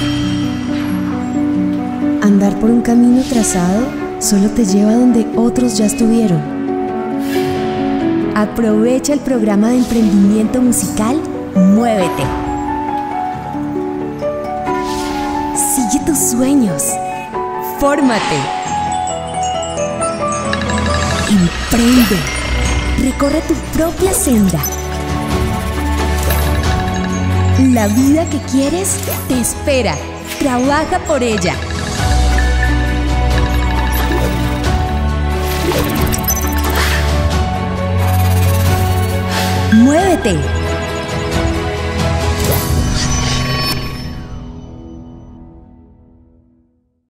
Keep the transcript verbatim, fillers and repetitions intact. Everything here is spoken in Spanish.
Andar por un camino trazado solo te lleva donde otros ya estuvieron. Aprovecha el programa de emprendimiento musical Muévete. Sigue tus sueños. Fórmate. Emprende. Recorre tu propia senda. La vida que quieres te espera. Trabaja por ella. Muévete.